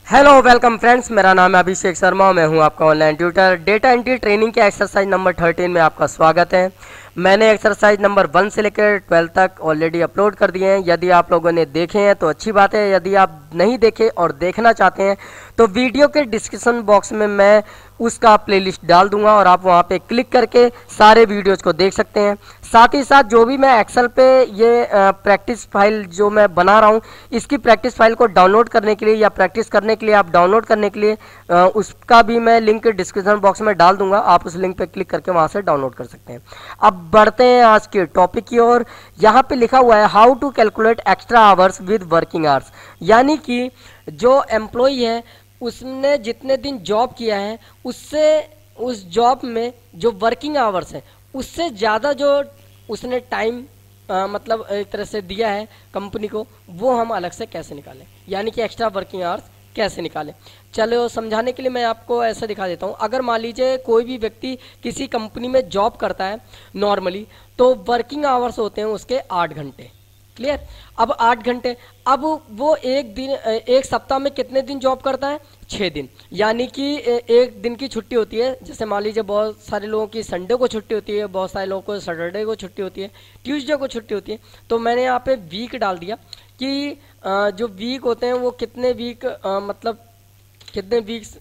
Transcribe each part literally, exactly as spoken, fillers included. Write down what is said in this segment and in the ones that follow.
Hello welcome friends, मेरा नाम है अभिषेक शर्मा। मैं हूं आपका online tutor. Data entry training के एक्सरसाइज नंबर थर्टीन में आपका स्वागत है। मैंने एक्सरसाइज नंबर वन से लेकर ट्वेल्व तक ऑलरेडी अपलोड कर दिए हैं। यदि आप लोगों ने देखे हैं तो अच्छी बात है। यदि आप नहीं देखे और देखना चाहते हैं तो वीडियो के डिस्क्रिप्शन बॉक्स में मैं उसका प्लेलिस्ट डाल दूंगा और आप वहां पे क्लिक करके सारे वीडियोज़ को देख सकते हैं। साथ ही साथ जो भी मैं एक्सेल पे ये प्रैक्टिस फाइल जो मैं बना रहा हूँ, इसकी प्रैक्टिस फाइल को डाउनलोड करने के लिए या प्रैक्टिस करने के लिए, आप डाउनलोड करने के लिए आ, उसका भी मैं लिंक डिस्क्रिप्शन बॉक्स में डाल दूंगा। आप उस लिंक पे क्लिक करके वहां से डाउनलोड कर सकते हैं। अब बढ़ते हैं आज के टॉपिक की ओर। यहाँ पे लिखा हुआ है how to calculate extra hours with working hours, यानी कि जो एम्प्लॉय है उसने जितने दिन जॉब किया है उससे उस जॉब में जो वर्किंग आवर्स है उससे ज़्यादा जो उसने टाइम मतलब एक तरह से दिया है कंपनी को, वो हम अलग से कैसे निकालें, यानी कि एक्स्ट्रा वर्किंग आवर्स कैसे निकालें। चलो समझाने के लिए मैं आपको ऐसा दिखा देता हूँ। अगर मान लीजिए कोई भी व्यक्ति किसी कंपनी में जॉब करता है नॉर्मली, तो वर्किंग आवर्स होते हैं उसके आठ घंटे। क्लियर। अब आठ घंटे, अब वो एक दिन एक सप्ताह में कितने दिन जॉब करता है? छः दिन। यानी कि एक दिन की छुट्टी होती है। जैसे मान लीजिए बहुत सारे लोगों की संडे को छुट्टी होती है, बहुत सारे लोगों को सैटरडे को छुट्टी होती है, ट्यूसडे को छुट्टी होती है। तो मैंने यहाँ पे वीक डाल दिया कि जो वीक होते हैं वो कितने वीक मतलब कितने वीक्स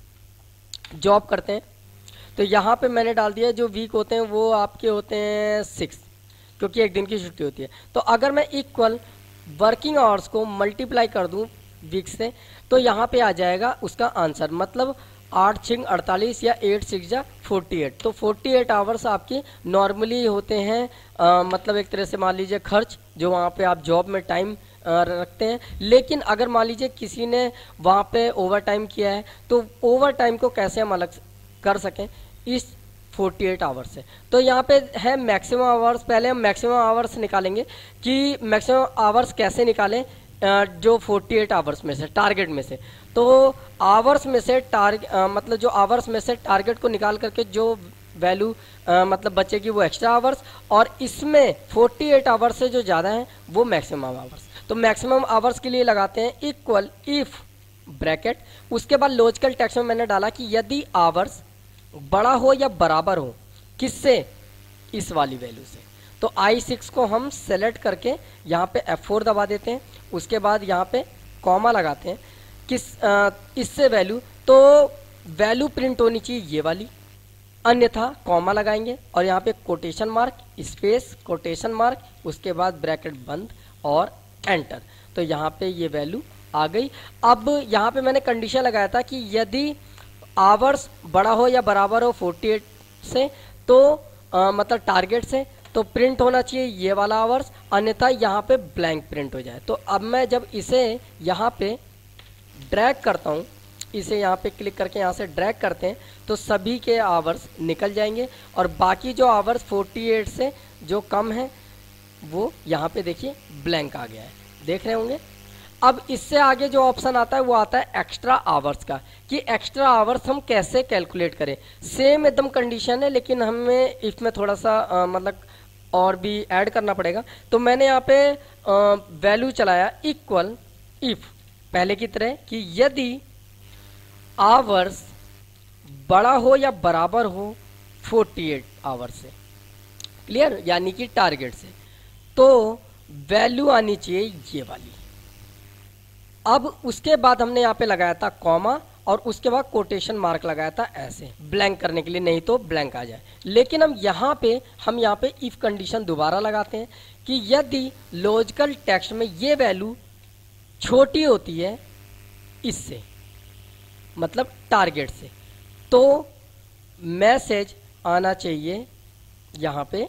जॉब करते हैं। तो यहाँ पे मैंने डाल दिया जो वीक होते हैं वो आपके होते हैं सिक्स, क्योंकि एक दिन की छुट्टी होती है। तो अगर मैं इक्वल वर्किंग आवर्स को मल्टीप्लाई कर दूं वीक से, तो यहाँ पे आ जाएगा उसका आंसर, मतलब आठ छिंग अड़तालीस या एट सिक्स जा फोर्टी एट। तो फोर्टी एट आवर्स आपकी नॉर्मली होते हैं, आ, मतलब एक तरह से मान लीजिए खर्च जो वहाँ पे आप जॉब में टाइम रखते हैं। लेकिन अगर मान लीजिए किसी ने वहाँ पे ओवर टाइम किया है, तो ओवर टाइम को कैसे हम अलग कर सकें इस अड़तालीस आवर्स से। तो यहाँ पे है मैक्सिमम आवर्स। पहले हम मैक्सिमम आवर्स निकालेंगे कि मैक्सिमम आवर्स कैसे निकालें जो अड़तालीस आवर्स में से, टारगेट में से। तो आवर्स में से टारगेट मतलब जो आवर्स में से टारगेट को निकाल करके जो वैल्यू मतलब बचेगी वो एक्स्ट्रा आवर्स, और इसमें अड़तालीस आवर्स से जो ज़्यादा है वो मैक्सिमम आवर्स। तो मैक्सिमम आवर्स के लिए लगाते हैं इक्वल इफ ब्रैकेट, उसके बाद लॉजिकल टेक्स्ट में मैंने डाला कि यदि आवर्स बड़ा हो या बराबर हो किससे, इस वाली वैल्यू से। तो आई सिक्स को हम सेलेक्ट करके यहाँ पे एफ फोर दबा देते हैं, उसके बाद यहाँ पे कॉमा लगाते हैं किस आ, इससे वैल्यू, तो वैल्यू प्रिंट होनी चाहिए ये वाली, अन्यथा कॉमा लगाएंगे और यहाँ पे quotation mark space quotation mark, उसके बाद ब्रैकेट बंद और एंटर। तो यहाँ पे ये वैल्यू आ गई। अब यहाँ पे मैंने कंडीशन लगाया था कि यदि आवर्स बड़ा हो या बराबर हो अड़तालीस से, तो आ, मतलब टारगेट से, तो प्रिंट होना चाहिए ये वाला आवर्स, अन्यथा यहाँ पे ब्लैंक प्रिंट हो जाए। तो अब मैं जब इसे यहाँ पे ड्रैग करता हूँ, इसे यहाँ पे क्लिक करके यहाँ से ड्रैग करते हैं, तो सभी के आवर्स निकल जाएंगे और बाकी जो आवर्स अड़तालीस से जो कम है वो यहाँ पे देखिए ब्लैंक आ गया है, देख रहे होंगे। अब इससे आगे जो ऑप्शन आता है वो आता है एक्स्ट्रा आवर्स का, कि एक्स्ट्रा आवर्स हम कैसे कैलकुलेट करें। सेम एकदम कंडीशन है, लेकिन हमें इसमें थोड़ा सा आ, मतलब और भी ऐड करना पड़ेगा। तो मैंने यहाँ पे वैल्यू चलाया इक्वल इफ पहले की तरह कि यदि आवर्स बड़ा हो या बराबर हो अड़तालीस आवर्स से, क्लियर, यानी कि टारगेट से, तो वैल्यू आनी चाहिए ये वाली। अब उसके बाद हमने यहाँ पे लगाया था कॉमा और उसके बाद कोटेशन मार्क लगाया था ऐसे ब्लैंक करने के लिए, नहीं तो ब्लैंक आ जाए। लेकिन हम यहाँ पे हम यहाँ पे इफ कंडीशन दोबारा लगाते हैं कि यदि लॉजिकल टेक्स्ट में ये वैल्यू छोटी होती है इससे, मतलब टारगेट से, तो मैसेज आना चाहिए यहाँ पे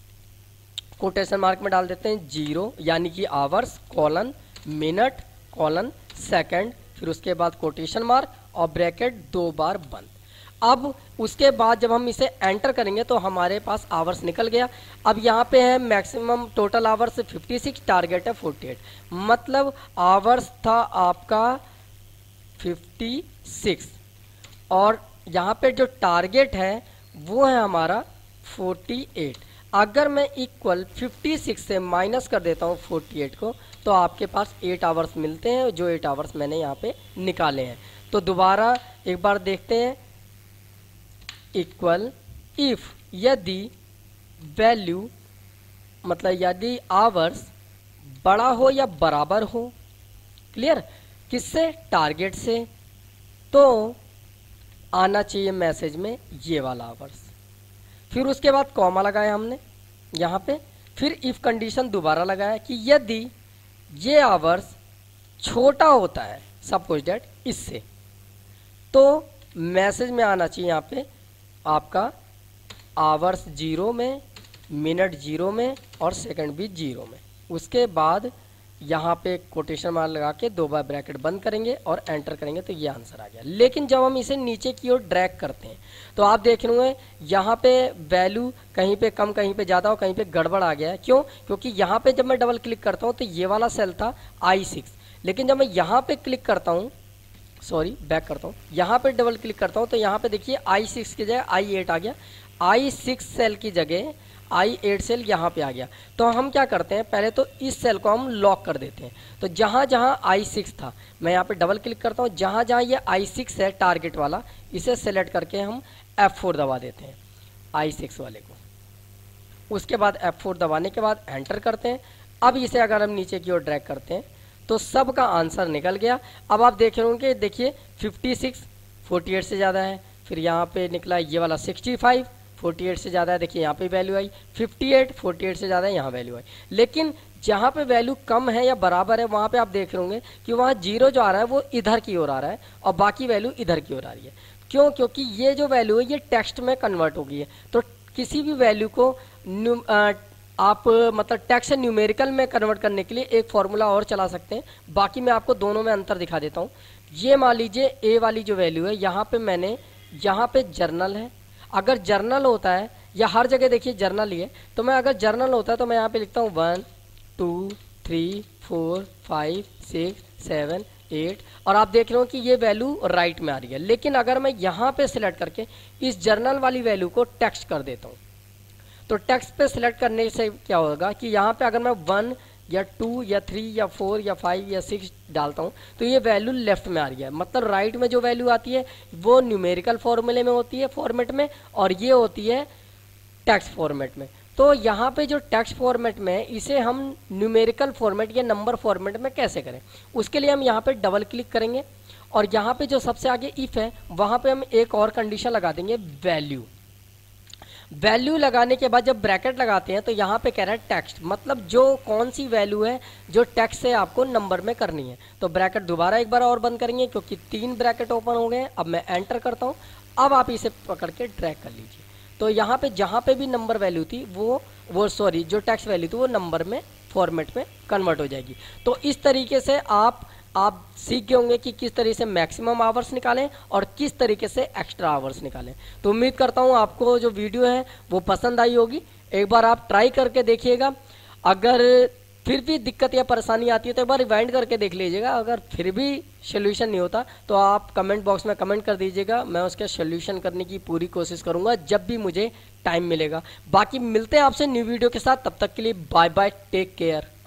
कोटेशन मार्क में डाल देते हैं जीरो, यानी कि hours colon minute colon second, फिर उसके बाद कोटेशन मार्क और ब्रैकेट दो बार बंद। अब उसके बाद जब हम इसे एंटर करेंगे तो हमारे पास आवर्स निकल गया। अब यहाँ पे है मैक्सिमम टोटल आवर्स छप्पन, टारगेट है अड़तालीस, मतलब आवर्स था आपका छप्पन और यहाँ पे जो टारगेट है वो है हमारा अड़तालीस। अगर मैं इक्वल छप्पन से माइनस कर देता हूँ अड़तालीस को, तो आपके पास एट आवर्स मिलते हैं, जो एट आवर्स मैंने यहाँ पे निकाले हैं। तो दोबारा एक बार देखते हैं, इक्वल इफ यदि वैल्यू मतलब यदि आवर्स बड़ा हो या बराबर हो, क्लियर, किससे, टारगेट से, तो आना चाहिए मैसेज में ये वाला आवर्स। फिर उसके बाद कॉमा लगाया हमने यहाँ पे, फिर इफ कंडीशन दोबारा लगाया कि यदि ये आवर्स छोटा होता है सपोज दैट इससे, तो मैसेज में आना चाहिए यहाँ पे आपका आवर्स जीरो में, मिनट जीरो में और सेकंड भी जीरो में। उसके बाद यहाँ पे कोटेशन मार्क लगा के दो बार ब्रैकेट बंद करेंगे और एंटर करेंगे तो ये आंसर आ गया। लेकिन जब हम इसे नीचे की ओर ड्रैग करते हैं तो आप देख रहे होंगे यहाँ पे वैल्यू कहीं पे कम कहीं पे ज़्यादा और कहीं पे गड़बड़ आ गया है। क्यों? क्योंकि यहाँ पे जब मैं डबल क्लिक करता हूँ तो ये वाला सेल था आई सिक्स, लेकिन जब मैं यहाँ पे क्लिक करता हूँ, सॉरी बैक करता हूँ, यहाँ पे डबल क्लिक करता हूँ तो यहाँ पे देखिए आई सिक्स की जगह आई एट आ गया, आई सिक्स सेल की जगह आई एट सेल यहाँ पे आ गया। तो हम क्या करते हैं, पहले तो इस सेल को हम लॉक कर देते हैं। तो जहाँ जहाँ आई सिक्स था मैं यहाँ पे डबल क्लिक करता हूँ, जहाँ जहाँ ये आई सिक्स है टारगेट वाला, इसे सेलेक्ट करके हम एफ फोर दबा देते हैं आई सिक्स वाले को। उसके बाद एफ फोर दबाने के बाद एंटर करते हैं। अब इसे अगर हम नीचे की ओर ड्रैग करते हैं तो सब का आंसर निकल गया। अब आप देख रहे होंगे, देखिए फिफ्टी सिक्स फोर्टी एट से ज़्यादा है, फिर यहाँ पे निकला ये वाला सिक्सटी फाइव फोर्टी एट से ज़्यादा है, देखिए यहाँ पे value I fifty eight forty eight से ज़्यादा है, यहाँ वैल्यू आई। लेकिन जहाँ पे वैल्यू कम है या बराबर है वहाँ पे आप देख रहे होंगे कि वहाँ जीरो जो आ रहा है वो इधर की ओर आ रहा है और बाकी वैल्यू इधर की ओर आ रही है। क्यों? क्योंकि ये जो वैल्यू है ये टेक्स्ट में कन्वर्ट हो गई है। तो किसी भी वैल्यू को आ, आप मतलब टेक्स्ट से न्यूमेरिकल में कन्वर्ट करने के लिए एक फॉर्मूला और चला सकते हैं। बाकी मैं आपको दोनों में अंतर दिखा देता हूँ। ये मान लीजिए ए वाली जो वैल्यू है, यहाँ पे मैंने यहाँ पे जर्नल है, अगर जर्नल होता है या हर जगह देखिए जर्नल ही है, तो मैं अगर जर्नल होता है तो मैं यहाँ पे लिखता हूँ one two three four five six seven eight, और आप देख रहे हो कि ये वैल्यू राइट में आ रही है। लेकिन अगर मैं यहाँ पे सिलेक्ट करके इस जर्नल वाली वैल्यू को टेक्स्ट कर देता हूँ तो टेक्स्ट पे सिलेक्ट करने से क्या होगा कि यहाँ पे अगर मैं वन या टू या थ्री या फोर या फाइव या सिक्स डालता हूँ तो ये वैल्यू लेफ्ट में आ रही है। मतलब राइट में जो वैल्यू आती है वो न्यूमेरिकल फॉर्मूले में होती है फॉर्मेट में, और ये होती है टेक्स्ट फॉर्मेट में। तो यहाँ पे जो टेक्स्ट फॉर्मेट में इसे हम न्यूमेरिकल फॉर्मेट या नंबर फॉर्मेट में कैसे करें, उसके लिए हम यहाँ पे डबल क्लिक करेंगे और यहाँ पे जो सबसे आगे इफ है वहाँ पे हम एक और कंडीशन लगा देंगे वैल्यू। वैल्यू लगाने के बाद जब ब्रैकेट लगाते हैं तो यहाँ पे कह रहा है टेक्स्ट, मतलब जो कौन सी वैल्यू है जो टेक्स्ट से आपको नंबर में करनी है। तो ब्रैकेट दोबारा एक बार और बंद करेंगे क्योंकि तीन ब्रैकेट ओपन हो गए। अब मैं एंटर करता हूँ। अब आप इसे पकड़ के ड्रैग कर लीजिए तो यहाँ पे जहाँ पे भी नंबर वैल्यू थी वो वो सॉरी जो टेक्स्ट वैल्यू थी वो नंबर में फॉर्मेट में कन्वर्ट हो जाएगी। तो इस तरीके से आप आप सीख गए होंगे कि किस तरीके से मैक्सिमम आवर्स निकालें और किस तरीके से एक्स्ट्रा आवर्स निकालें। तो उम्मीद करता हूँ आपको जो वीडियो है वो पसंद आई होगी। एक बार आप ट्राई करके देखिएगा। अगर फिर भी दिक्कत या परेशानी आती है तो एक बार रिवाइंड करके देख लीजिएगा। अगर फिर भी सोल्यूशन नहीं होता तो आप कमेंट बॉक्स में कमेंट कर दीजिएगा, मैं उसका सोल्यूशन करने की पूरी कोशिश करूँगा जब भी मुझे टाइम मिलेगा। बाकी मिलते हैं आपसे न्यू वीडियो के साथ, तब तक के लिए बाय बाय, टेक केयर।